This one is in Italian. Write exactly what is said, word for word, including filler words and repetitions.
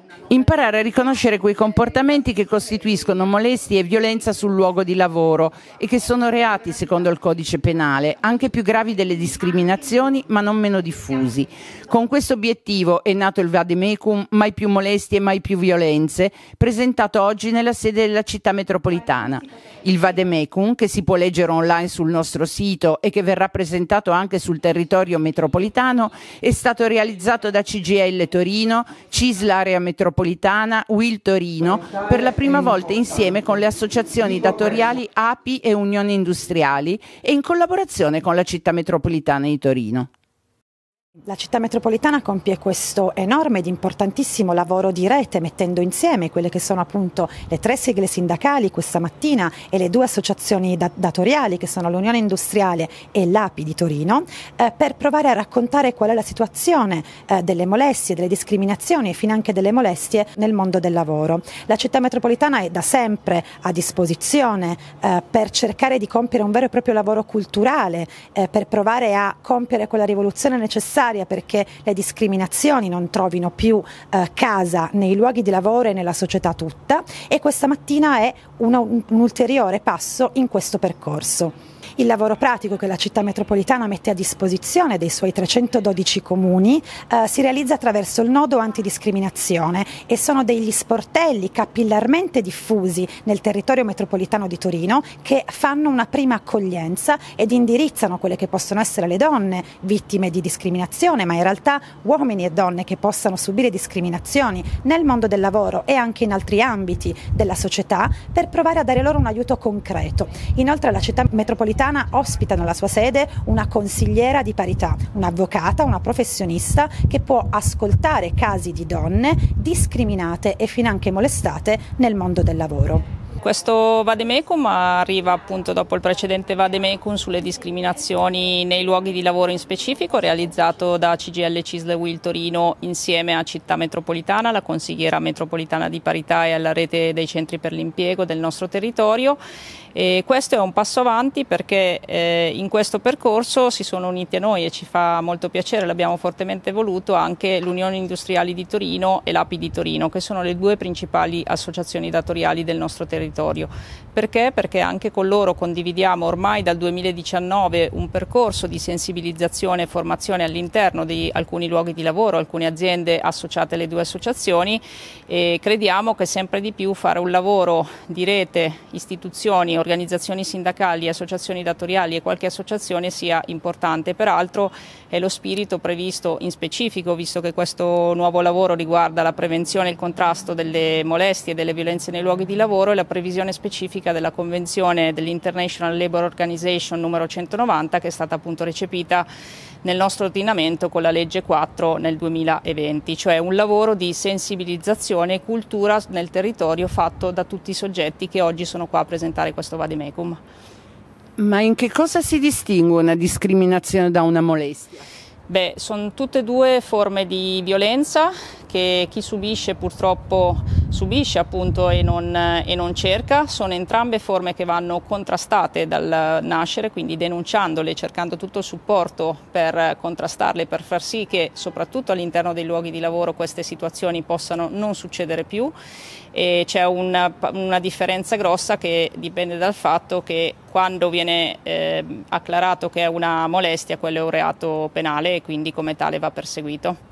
Imparare a riconoscere quei comportamenti che costituiscono molestie e violenza sul luogo di lavoro e che sono reati secondo il codice penale, anche più gravi delle discriminazioni ma non meno diffusi. Con questo obiettivo è nato il Vademecum Mai più molestie e mai più violenze, presentato oggi nella sede della città metropolitana. Il Vademecum, che si può leggere online sul nostro sito e che verrà presentato anche sul territorio metropolitano, è stato realizzato da C G I L Torino, C I S L Area Metropolitana, U I L Torino, per la prima volta insieme con le associazioni datoriali A P I e Unioni Industriali e in collaborazione con la città metropolitana di Torino. La città metropolitana compie questo enorme ed importantissimo lavoro di rete, mettendo insieme quelle che sono appunto le tre sigle sindacali questa mattina e le due associazioni dat datoriali che sono l'Unione Industriale e l'A P I di Torino, eh, per provare a raccontare qual è la situazione eh, delle molestie, delle discriminazioni e finanche delle molestie nel mondo del lavoro. La città metropolitana è da sempre a disposizione eh, per cercare di compiere un vero e proprio lavoro culturale, eh, per provare a compiere quella rivoluzione necessaria perché le discriminazioni non trovino più eh, casa nei luoghi di lavoro e nella società tutta, e questa mattina è una, un, un ulteriore passo in questo percorso. Il lavoro pratico che la città metropolitana mette a disposizione dei suoi trecentododici comuni eh, si realizza attraverso il nodo antidiscriminazione e sono degli sportelli capillarmente diffusi nel territorio metropolitano di Torino che fanno una prima accoglienza ed indirizzano quelle che possono essere le donne vittime di discriminazione, ma in realtà uomini e donne che possano subire discriminazioni nel mondo del lavoro e anche in altri ambiti della società, per provare a dare loro un aiuto concreto. Inoltre la città metropolitana ospita nella sua sede una consigliera di parità, un'avvocata, una professionista che può ascoltare casi di donne discriminate e finanche molestate nel mondo del lavoro. Questo Vademecum arriva appunto dopo il precedente Vademecum sulle discriminazioni nei luoghi di lavoro in specifico, realizzato da C G I L, C I S L e U I L Torino insieme a Città Metropolitana, la consigliera metropolitana di parità e alla rete dei centri per l'impiego del nostro territorio. E questo è un passo avanti perché eh, in questo percorso si sono uniti a noi e ci fa molto piacere, l'abbiamo fortemente voluto, anche l'Unione Industriali di Torino e l'A P I di Torino, che sono le due principali associazioni datoriali del nostro territorio. Perché? Perché anche con loro condividiamo ormai dal duemiladiciannove un percorso di sensibilizzazione e formazione all'interno di alcuni luoghi di lavoro, alcune aziende associate alle due associazioni, e crediamo che sempre di più fare un lavoro di rete, istituzioni, organizzazioni sindacali, associazioni datoriali e qualche associazione sia importante. Peraltro è lo spirito previsto in specifico, visto che questo nuovo lavoro riguarda la prevenzione e il contrasto delle molestie e delle violenze nei luoghi di lavoro, e la previsione specifica della Convenzione dell'International Labour Organization numero centonovanta, che è stata appunto recepita nel nostro ordinamento con la legge quattro nel duemilaventi, cioè un lavoro di sensibilizzazione e cultura nel territorio fatto da tutti i soggetti che oggi sono qua a presentare questo Vademecum. Ma in che cosa si distingue una discriminazione da una molestia? Beh, sono tutte e due forme di violenza che chi subisce purtroppo subisce appunto e non, e non cerca. Sono entrambe forme che vanno contrastate dal nascere, quindi denunciandole, cercando tutto il supporto per contrastarle, per far sì che soprattutto all'interno dei luoghi di lavoro queste situazioni possano non succedere più. E c'è una, una differenza grossa che dipende dal fatto che quando viene eh, acclarato che è una molestia, quello è un reato penale e quindi come tale va perseguito.